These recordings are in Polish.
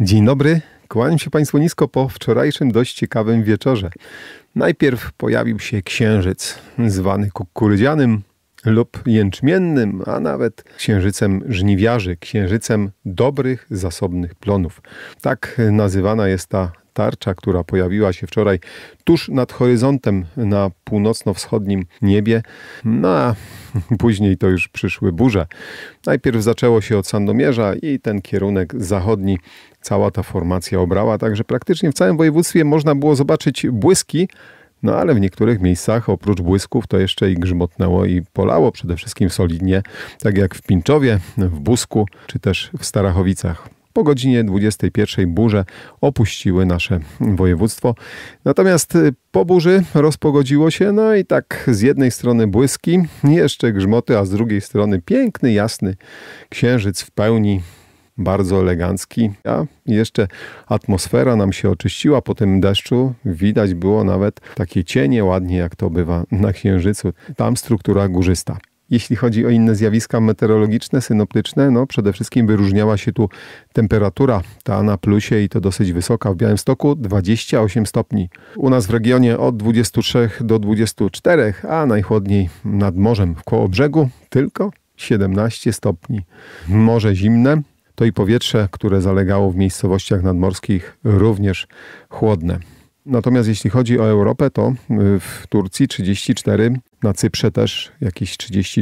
Dzień dobry, kłaniam się Państwu nisko po wczorajszym dość ciekawym wieczorze. Najpierw pojawił się księżyc, zwany kukurydzianym lub jęczmiennym, a nawet księżycem żniwiarzy, księżycem dobrych, zasobnych plonów. Tak nazywana jest ta tarcza, która pojawiła się wczoraj tuż nad horyzontem na północno-wschodnim niebie. No a później to już przyszły burze. Najpierw zaczęło się od Sandomierza i ten kierunek zachodni cała ta formacja obrała, także praktycznie w całym województwie można było zobaczyć błyski, no ale w niektórych miejscach oprócz błysków to jeszcze i grzmotnęło i polało, przede wszystkim solidnie, tak jak w Pińczowie, w Busku czy też w Starachowicach. Po godzinie 21 burze opuściły nasze województwo. Natomiast po burzy rozpogodziło się, no i tak z jednej strony błyski, jeszcze grzmoty, a z drugiej strony piękny, jasny księżyc w pełni, bardzo elegancki, a jeszcze atmosfera nam się oczyściła po tym deszczu. Widać było nawet takie cienie, ładnie jak to bywa na księżycu. Tam struktura górzysta. Jeśli chodzi o inne zjawiska meteorologiczne, synoptyczne, no przede wszystkim wyróżniała się tu temperatura, ta na plusie i to dosyć wysoka. W Białymstoku 28 stopni. U nas w regionie od 23 do 24, a najchłodniej nad morzem w Kołobrzegu tylko 17 stopni. Morze zimne, to i powietrze, które zalegało w miejscowościach nadmorskich, również chłodne. Natomiast jeśli chodzi o Europę, to w Turcji 34, na Cyprze też jakieś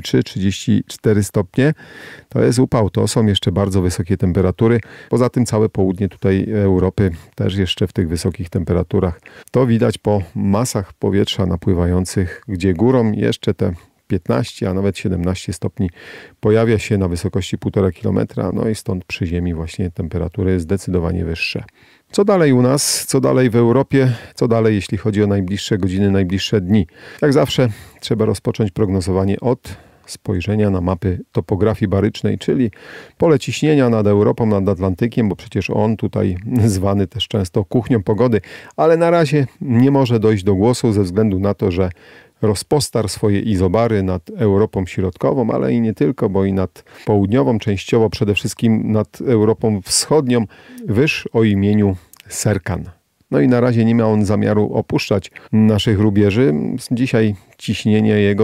33-34 stopnie. To jest upał, to są jeszcze bardzo wysokie temperatury. Poza tym całe południe tutaj Europy też jeszcze w tych wysokich temperaturach. To widać po masach powietrza napływających, gdzie górą jeszcze te 15, a nawet 17 stopni pojawia się na wysokości 1,5 kilometra, no i stąd przy ziemi właśnie temperatury zdecydowanie wyższe. Co dalej u nas, co dalej w Europie, co dalej jeśli chodzi o najbliższe godziny, najbliższe dni? Jak zawsze trzeba rozpocząć prognozowanie od spojrzenia na mapy topografii barycznej, czyli pole ciśnienia nad Europą, nad Atlantykiem, bo przecież on tutaj zwany też często kuchnią pogody, ale na razie nie może dojść do głosu ze względu na to, że rozpostarł swoje izobary nad Europą Środkową, ale i nie tylko, bo i nad południową, częściowo przede wszystkim nad Europą Wschodnią, wyż o imieniu Serkan. No i na razie nie ma on zamiaru opuszczać naszych rubieży. Dzisiaj ciśnienie jego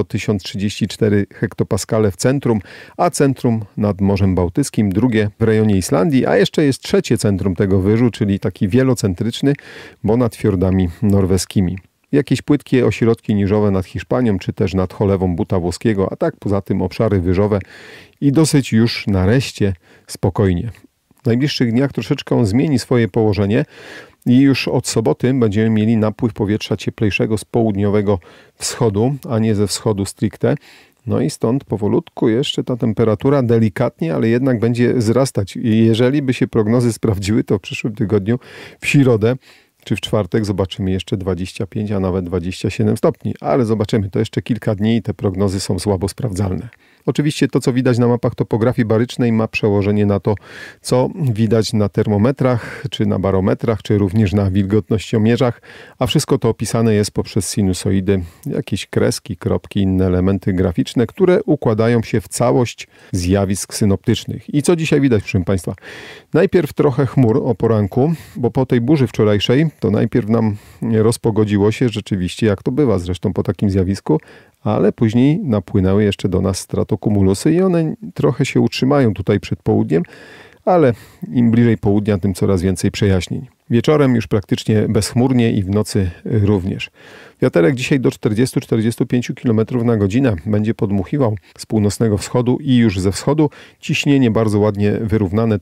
1034 hektopaskale w centrum, a centrum nad Morzem Bałtyckim, drugie w rejonie Islandii, a jeszcze jest trzecie centrum tego wyżu, czyli taki wielocentryczny, bo nad fiordami norweskimi. Jakieś płytkie ośrodki niżowe nad Hiszpanią, czy też nad cholewą buta włoskiego, a tak poza tym obszary wyżowe i dosyć już nareszcie spokojnie. W najbliższych dniach troszeczkę on zmieni swoje położenie i już od soboty będziemy mieli napływ powietrza cieplejszego z południowego wschodu, a nie ze wschodu stricte. No i stąd powolutku jeszcze ta temperatura delikatnie, ale jednak będzie wzrastać. I jeżeli by się prognozy sprawdziły, to w przyszłym tygodniu w środę czy w czwartek zobaczymy jeszcze 25, a nawet 27 stopni. Ale zobaczymy, to jeszcze kilka dni i te prognozy są słabo sprawdzalne. Oczywiście to, co widać na mapach topografii barycznej, ma przełożenie na to, co widać na termometrach, czy na barometrach, czy również na wilgotnościomierzach, a wszystko to opisane jest poprzez sinusoidy, jakieś kreski, kropki, inne elementy graficzne, które układają się w całość zjawisk synoptycznych. I co dzisiaj widać, proszę Państwa? Najpierw trochę chmur o poranku, bo po tej burzy wczorajszej to najpierw nam rozpogodziło się rzeczywiście, jak to bywa zresztą po takim zjawisku, ale później napłynęły jeszcze do nas stratokumulusy i one trochę się utrzymają tutaj przed południem, ale im bliżej południa, tym coraz więcej przejaśnień. Wieczorem już praktycznie bezchmurnie i w nocy również. Wiaterek dzisiaj do 40-45 km na godzinę będzie podmuchiwał z północnego wschodu i już ze wschodu. Ciśnienie bardzo ładnie wyrównane,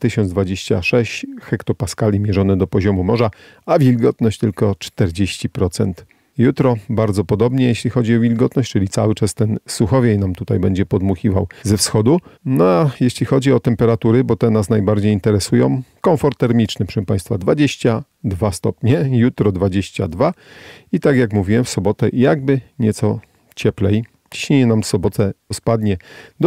1026 hektopaskali mierzone do poziomu morza, a wilgotność tylko 40%. Jutro bardzo podobnie, jeśli chodzi o wilgotność, czyli cały czas ten suchowiej nam tutaj będzie podmuchiwał ze wschodu. No a jeśli chodzi o temperatury, bo te nas najbardziej interesują, komfort termiczny, proszę Państwa, 22 stopnie, jutro 22 i tak jak mówiłem, w sobotę jakby nieco cieplej. Ciśnienie nam w sobotę spadnie do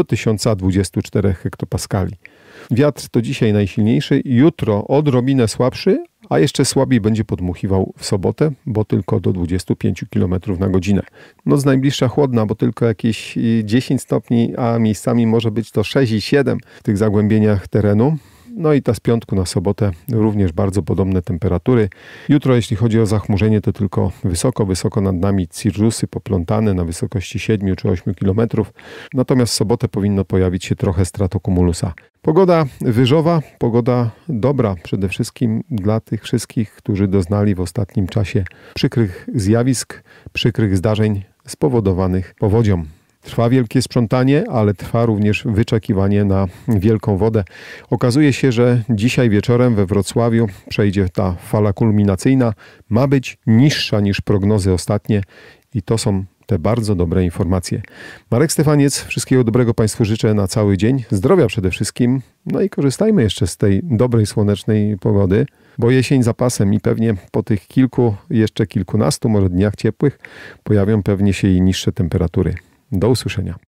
1024 hektopaskali. Wiatr to dzisiaj najsilniejszy, jutro odrobinę słabszy, a jeszcze słabiej będzie podmuchiwał w sobotę, bo tylko do 25 km na godzinę. Noc najbliższa chłodna, bo tylko jakieś 10 stopni, a miejscami może być to 6 i 7 w tych zagłębieniach terenu. No i ta z piątku na sobotę również bardzo podobne temperatury. Jutro, jeśli chodzi o zachmurzenie, to tylko wysoko nad nami cirrusy poplątane na wysokości 7 czy 8 km. Natomiast w sobotę powinno pojawić się trochę stratocumulusa. Pogoda wyżowa, pogoda dobra przede wszystkim dla tych wszystkich, którzy doznali w ostatnim czasie przykrych zjawisk, przykrych zdarzeń spowodowanych powodzią. Trwa wielkie sprzątanie, ale trwa również wyczekiwanie na wielką wodę. Okazuje się, że dzisiaj wieczorem we Wrocławiu przejdzie ta fala kulminacyjna. Ma być niższa niż prognozy ostatnie i to są te bardzo dobre informacje. Marek Stefaniec, wszystkiego dobrego Państwu życzę na cały dzień. Zdrowia przede wszystkim. No i korzystajmy jeszcze z tej dobrej, słonecznej pogody, bo jesień za pasem i pewnie po tych jeszcze kilkunastu może dniach ciepłych pojawią pewnie się i niższe temperatury. Do usłyszenia.